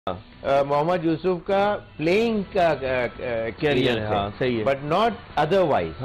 मोहम्मद यूसुफ का प्लेइंग का कैरियर है, हाँ सही है, बट नॉट अदरवाइज।